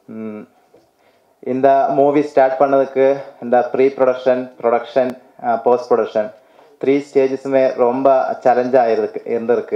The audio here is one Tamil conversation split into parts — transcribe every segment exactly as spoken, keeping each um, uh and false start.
இந்த மூவி ஸ்டார்ட் பண்ணதுக்கு இந்த pre production production post production three ஸ்டேஜஸுமே ரொம்ப சேலஞ்சாக இருக்கு இருந்திருக்கு.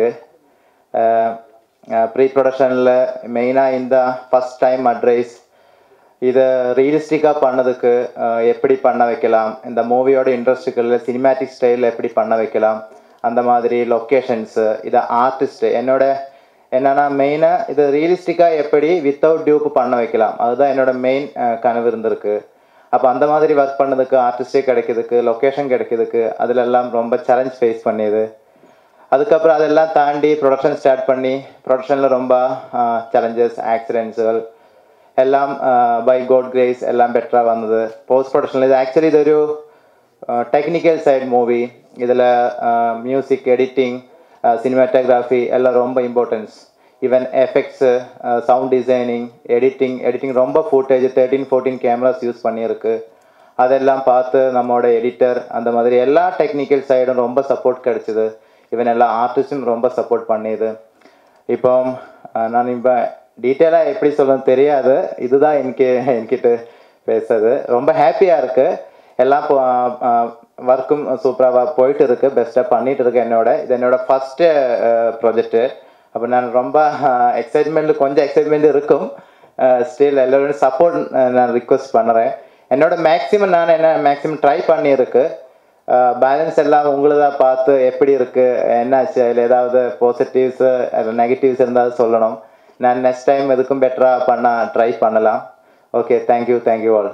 ப்ரீ ப்ரொடக்ஷனில் மெயினாக இந்த ஃபஸ்ட் டைம் அட்ரைஸ் இதை ரியலிஸ்டிக்காக பண்ணதுக்கு எப்படி பண்ண வைக்கலாம், இந்த மூவியோட இன்ட்ரெஸ்ட்டுகளில் சினிமேட்டிக் ஸ்டைலில் எப்படி பண்ண வைக்கலாம், அந்த மாதிரி லொக்கேஷன்ஸு, இதை ஆர்டிஸ்ட்டு என்னோட என்னென்னா மெயினாக இது ரியலிஸ்டிக்காக எப்படி வித்தவுட் டியூப் பண்ண வைக்கலாம், அதுதான் என்னோட மெயின் கனவு இருந்திருக்கு. அப்போ அந்த மாதிரி ஒர்க் பண்ணதுக்கு ஆர்டிஸ்டே கிடைக்கிறதுக்கு லொக்கேஷன் கிடைக்கிறதுக்கு அதிலெல்லாம் ரொம்ப சேலஞ்ச் ஃபேஸ் பண்ணியது. அதுக்கப்புறம் அதெல்லாம் தாண்டி ப்ரொடக்ஷன் ஸ்டார்ட் பண்ணி ப்ரொடக்ஷனில் ரொம்ப சேலஞ்சஸ் ஆக்சிடென்ட்ஸுகள் எல்லாம் பை கோட் கிரேஸ் எல்லாம் பெட்டராக வந்தது. போஸ்ட் ப்ரொடக்ஷனில் இது ஆக்சுவலி இது ஒரு டெக்னிக்கல் சைட் மூவி. இதில் மியூசிக் எடிட்டிங் சினிமாட்டோகிராஃபி எல்லாம் ரொம்ப importance. Even effects sound designing editing editing ரொம்ப footage thirteen fourteen cameras use பண்ணியிருக்கு. அதெல்லாம் பார்த்து நம்மளோட எடிட்டர் அந்த மாதிரி எல்லா டெக்னிக்கல் சைடும் ரொம்ப சப்போர்ட் கிடச்சிது. ஈவன் எல்லா ஆர்டிஸ்டும் ரொம்ப சப்போர்ட் பண்ணியது. இப்போ நான் இப்போ டீட்டெயிலாக எப்படி சொல்லணும்னு தெரியாது, இதுதான் எனக்கு என்கிட்ட பேசுறது. ரொம்ப ஹாப்பியாக இருக்குது. எல்லாம் ஒர்க்கும் சூப்பராக போயிட்டு இருக்குது, பெஸ்ட்டாக பண்ணிகிட்டு இருக்கேன். என்னோட இது என்னோடய ஃபஸ்ட்டு ப்ராஜெக்டு. அப்போ நான் ரொம்ப எக்ஸைட்மெண்ட்டில் கொஞ்சம் எக்ஸைட்மெண்ட் இருக்கும். ஸ்டில் எல்லோரும் சப்போர்ட் நான் ரிக்வெஸ்ட் பண்ணுறேன். என்னோடய மேக்ஸிமம் நான் என்ன மேக்ஸிமம் ட்ரை பண்ணியிருக்கு. பேலன்ஸ் எல்லாம் உங்களதாக பார்த்து எப்படி இருக்குது என்னாச்சு, அதில் ஏதாவது பாசிட்டிவ்ஸு நெகட்டிவ்ஸ் இருந்தாலும் சொல்லணும். நான் நெக்ஸ்ட் டைம் எதுக்கும் பெட்டராக பண்ண ட்ரை பண்ணலாம். Okay, thank you thank you all.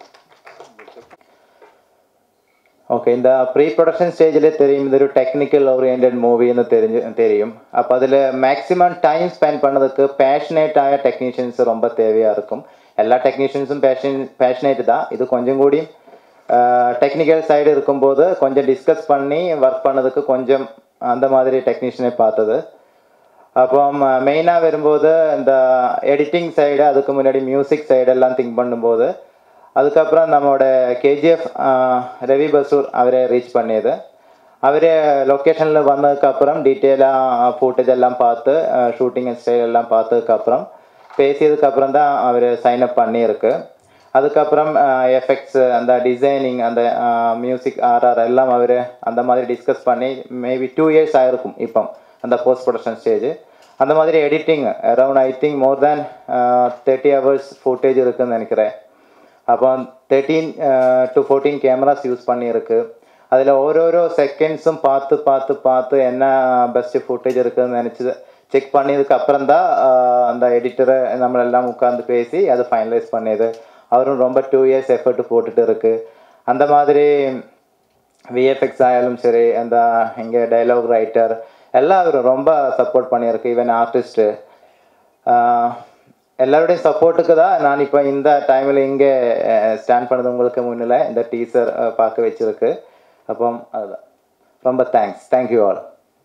Okay, இந்த ப்ரீ ப்ரொடக்ஷன் ஸ்டேஜிலே தெரியும் இது ஒரு டெக்னிக்கல் ஓரியன்ட் மூவின்னு தெரிஞ்சு தெரியும். அப்போ அதில் மேக்ஸிமம் டைம் ஸ்பெண்ட் பண்ணதுக்கு பேஷனேட்டாக டெக்னீஷியன்ஸ் ரொம்ப தேவையாக இருக்கும். எல்லா டெக்னீஷியன்ஸும் பேஷன் பேஷனேட்டு தான். இது கொஞ்சம் கூடி டெக்னிக்கல் சைடு இருக்கும்போது கொஞ்சம் டிஸ்கஸ் பண்ணி ஒர்க் பண்ணதுக்கு கொஞ்சம் அந்த மாதிரி டெக்னீஷியனை பார்த்தது. அப்போ மெயினாக வரும்போது இந்த எடிட்டிங் சைடு, அதுக்கு முன்னாடி மியூசிக் சைடெல்லாம் திங்க் பண்ணும்போது அதுக்கப்புறம் நம்மளோட கேஜிஎஃப் ரவி பசூர் அவரே ரீச் பண்ணியது. அவரே லொக்கேஷனில் வந்ததுக்கப்புறம் டீட்டெயிலாக ஃபுட்டேஜ் எல்லாம் பார்த்து ஷூட்டிங் ஸ்டைல் எல்லாம் பார்த்ததுக்கப்புறம் பேசியதுக்கப்புறம் தான் அவர் சைன்அப் பண்ணியிருக்கு. அதுக்கப்புறம் எஃபெக்ட்ஸு அந்த டிசைனிங் அந்த மியூசிக் ஆர்ஆர் எல்லாம் அவர் அந்த மாதிரி டிஸ்கஸ் பண்ணி மேபி டூ இயர்ஸ் ஆகிருக்கும் இப்போ அந்த போஸ்ட் ப்ரொடக்ஷன் ஸ்டேஜ். அந்த மாதிரி editing around I think more than thirty hours footage இருக்குதுன்னு நினைக்கிறேன். அப்போ thirteen to fourteen cameras use பண்ணியிருக்கு. அதில் ஓரோரோ செகண்ட்ஸும் பார்த்து பார்த்து பார்த்து என்ன பெஸ்ட்டு ஃபுட்டேஜ் இருக்குதுன்னு நினச்சி செக் பண்ணியதுக்கு அப்புறம் தான் அந்த எடிட்டரை நம்மளெல்லாம் உட்காந்து பேசி அதை ஃபைனலைஸ் பண்ணியது. அவரும் ரொம்ப டூ இயர்ஸ் எஃபர்ட் போட்டுட்டு இருக்குது. அந்த மாதிரி விஎஃப்எக்ஸ் ஆயாலும் சரி, அந்த இங்கே டைலாக் ரைட்டர் எல்லாம் அவர் ரொம்ப சப்போர்ட் பண்ணியிருக்கு. ஈவன் ஆர்டிஸ்ட்டு எல்லோருடையும் சப்போர்ட்டுக்கு தான் நான் இப்போ இந்த டைமில் இங்கே ஸ்டாண்ட் பண்ணது உங்களுக்கு முன்னில் இந்த டீசர் பார்க்க வச்சுருக்கு. அப்போ அதுதான் ரொம்ப தேங்க்ஸ். Thank you all.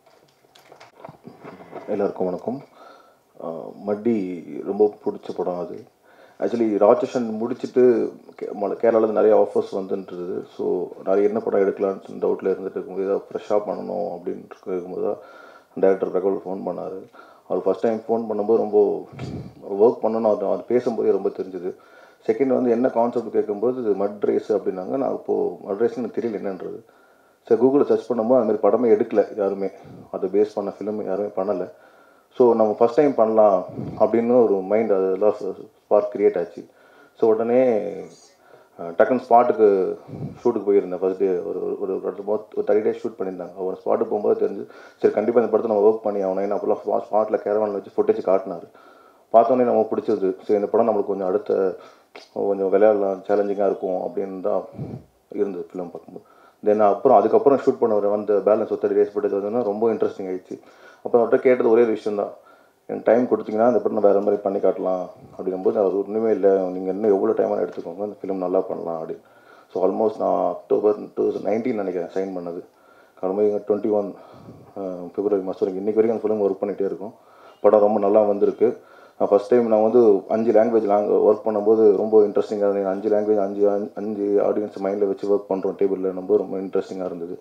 எல்லாருக்கும் வணக்கம். மட்டி ரொம்ப பிடிச்ச படம் அது. ஆக்சுவலி ராட்சசன் முடிச்சுட்டு கேரளாவில் நிறைய ஆஃபர்ஸ் வந்துன்றது. ஸோ நிறைய என்ன படம் எடுக்கலான்னு டவுட்டில் இருந்துட்டு இருக்கும்போது ஏதாவது ஃப்ரெஷ்ஷாக பண்ணணும் அப்படின்ட்டு இருக்கும்போது தான் டேரக்டர் ரகவல் ஃபோன் பண்ணார். அவர் ஃபஸ்ட் டைம் ஃபோன் பண்ணும்போது ரொம்ப ஒர்க் பண்ணணும் அது அது பேசும்போதே ரொம்ப தெரிஞ்சுது. செகண்ட் வந்து என்ன கான்செப்ட் கேட்கும்போது மட் ரேஸ் அப்படின்னாங்க. நான் இப்போது மட் ரேஸ்னு எனக்கு தெரியல என்னன்றது. சரி கூகுளில் சர்ச் பண்ணும்போது அதுமாதிரி படமே எடுக்கலை யாருமே, அதை பேஸ் பண்ண ஃபிலிம் யாருமே பண்ணலை. ஸோ நம்ம ஃபஸ்ட் டைம் பண்ணலாம் அப்படின்னு ஒரு மைண்ட் அதெல்லாம் ஸ்பார்க் க்ரியேட் ஆச்சு. ஸோ உடனே டக்குன்னு ஸ்பாட்டுக்கு ஷூட்டுக்கு போயிருந்தேன். ஃபஸ்ட் டே ஒரு ஒரு ஒரு தேர்ட்டி டேஸ் ஷூட் பண்ணியிருந்தாங்க. ஒரு ஸ்பாட்டுக்கு போகும்போது தெரிஞ்சு சரி கண்டிப்பாக இந்த படத்தை நம்ம ஒர்க் பண்ணி ஆகணும். ஏன்னா அப்போல்லாம் ஸ்பாட்டில் கேரவானில் வச்சு ஃபுட்டேஜ் காட்டினார். பார்த்தோன்னே நம்ம பிடிச்சது. சரி இந்த படம் நம்மளுக்கு கொஞ்சம் அடுத்த கொஞ்சம் விளையாடலாம், சேலஞ்சிங்காக இருக்கும் அப்படின்னு தான் இருந்தது ஃபிலிம் பார்க்கும்போது. தென் அப்புறம் அதுக்கப்புறம் ஷூட் பண்ண வர வந்து பேலன்ஸ் ஒரு தேர்ட்டி டேஸ் ஃபுட்டேஜ் வந்ததுன்னா ரொம்ப இன்ட்ரெஸ்டிங் ஆகிடுச்சு. அப்புறம் அவர்கிட்ட கேட்டது ஒரே விஷயம் தான், எனக்கு டைம் கொடுத்தீங்கன்னா இந்த படம் வேறு மாதிரி பண்ணி காட்டலாம் அப்படிங்கும்போது அவர் ஒன்றுமே இல்லை, நீங்கள் இன்னும் எவ்வளோ டைமாக எடுத்துக்கோங்க அந்த ஃபிலிம் நல்லா பண்ணலாம் அப்படின்னு. ஸோ ஆல்மோஸ்ட் நான் அக்டோபர் டூ தௌசண்ட் நைன்டீன் நினைக்கிறேன் சைன் பண்ணது. கிளம்பி டுவெண்ட்டி ஒன் பிப்ரவரி மாதம் வரைக்கும் இன்றைக்கி வரைக்கும் அந்த ஃபிலிம் ஒர்க் பண்ணிகிட்டே இருக்கும். படம் ரொம்ப நல்லா வந்திருக்கு. நான் ஃபஸ்ட் டைம் நான் வந்து அஞ்சு லாங்குவேஜ் லாங் ஒர்க் பண்ணும்போது ரொம்ப இன்ட்ரெஸ்டிங்காக இருந்தது. அஞ்சு லாங்குவேஜ் அஞ்சு அஞ்சு ஆடியன்ஸ் மைண்டில் வச்சு ஒர்க் பண்ணுறோம் டேபிளில் நம்ப ரொம்ப இன்ட்ரெஸ்டிங்காக இருந்தது.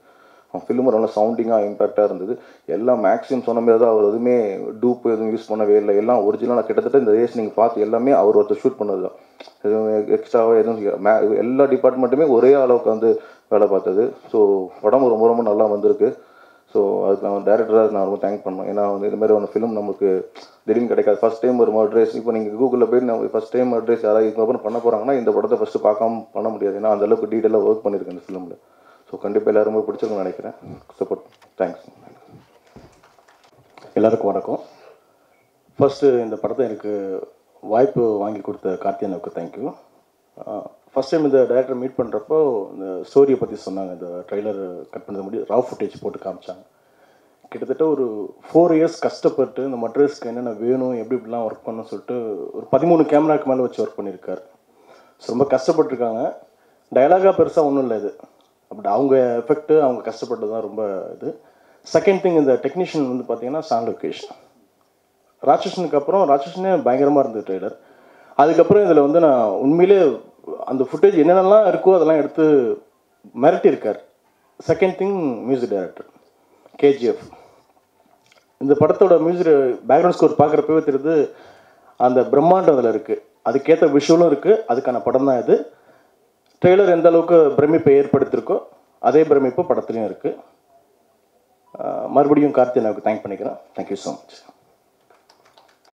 ஃபிலிமும் நல்லா சவுண்டிங்காக இம்பேக்டாக இருந்தது. எல்லாம் மேக்ஸிமம் சொன்ன மாதிரி தான், அவர் எதுவுமே டூப் எதுவும் யூஸ் பண்ணவே இல்லை. எல்லாம் ஒரிஜினலாக கிட்டத்தட்ட இந்த ரேஸ் நீங்கள் பார்த்து எல்லாமே அவர் ஒருத்தர் ஷூட் பண்ணது தான். எதுவும் எக்ஸ்ட்ராவாக எதுவும் மே எல்லா டிபார்ட்மெண்ட்டுமே ஒரே அளவுக்கு வந்து வேலை பார்த்தது. ஸோ படம் ரொம்ப ரொம்ப நல்லா வந்திருக்கு. ஸோ அதுக்கு நான் டேரக்டராக நான் ரொம்ப தேங்க் பண்ணோம். ஏன்னா வந்து இது மாதிரி ஒரு ஃபிலிம் நமக்கு திடீர்னு கிடைக்காது. ஃபஸ்ட் டைம் ஒரு மர்ட்ரேஸ், இப்போ நீங்கள் கூகுளில் போய் நம்ம ஃபஸ்ட் டைம் மர்ட்ரேஸ் யாராவது இதுக்கப்புறம் பண்ண போகிறாங்கன்னா இந்த படத்தை ஃபஸ்ட்டு பார்க்காம பண்ண முடியாது. ஏன்னா அந்தளவுக்கு டீட்டெயிலாக ஒர்க் பண்ணியிருக்கேன் இந்த ஃபிலிமில். ஸோ கண்டிப்பாக எல்லாரும் ரொம்ப பிடிச்சிருக்குன்னு நினைக்கிறேன். சப்போர்ட். தேங்க்ஸ். எல்லாருக்கும் வணக்கம். ஃபஸ்ட்டு இந்த படத்தை எனக்கு வாய்ப்பு வாங்கி கொடுத்த கார்த்தியனுக்கு தேங்க்யூ. ஃபஸ்ட் டைம் இந்த டைரக்டர் மீட் பண்ணுறப்போ இந்த ஸ்டோரியை பற்றி சொன்னாங்க. இந்த ட்ரெய்லர் கட் பண்ணது முடியும் ரா ஃபுட்டேஜ் போட்டு காமிச்சாங்க. கிட்டத்தட்ட ஒரு ஃபோர் இயர்ஸ் கஷ்டப்பட்டு இந்த மட்ரஸ்க்கு என்னென்ன வேணும், எப்படி இப்படிலாம் ஒர்க் பண்ணணும்னு சொல்லிட்டு ஒரு பதிமூணு கேமராக்கு மேலே வச்சு ஒர்க் பண்ணியிருக்காரு. ஸோ ரொம்ப கஷ்டப்பட்டுருக்காங்க. டயலாகாக பெருசாக ஒன்றும் இல்லை இது, அப்படி அவங்க எஃபெக்ட்டு அவங்க கஷ்டப்பட்டு தான் ரொம்ப இது. செகண்ட் திங், இந்த டெக்னீஷியன் வந்து பார்த்தீங்கன்னா சாங் லொக்கேஷன். ராட்சசனுக்கு அப்புறம் ராட்சசனே பயங்கரமாக இருந்தது ட்ரெய்லர். அதுக்கப்புறம் இதில் வந்து நான் உண்மையிலே அந்த ஃபுட்டேஜ் என்னென்னலாம் இருக்கோ அதெல்லாம் எடுத்து மிரட்டியிருக்கார். Second thing, music director KGF. இந்த படத்தோட மியூசிக் பேக்ரவுண்ட் ஸ்கோர் பார்க்குறப்பவே தெரியுது அந்த பிரம்மாண்டம் அதில் இருக்குது. அதுக்கேற்ற விஷுவலும் இருக்குது. அதுக்கான படம் தான் இது. ட்ரெய்லர் எந்த அளவுக்கு பிரமிப்பை ஏற்படுத்தியிருக்கோ அதே பிரமிப்பு படத்துலையும் இருக்குது. மறுபடியும் கார்த்தியனாவுக்கு தேங்க் பண்ணிக்கிறேன். Thank you so much.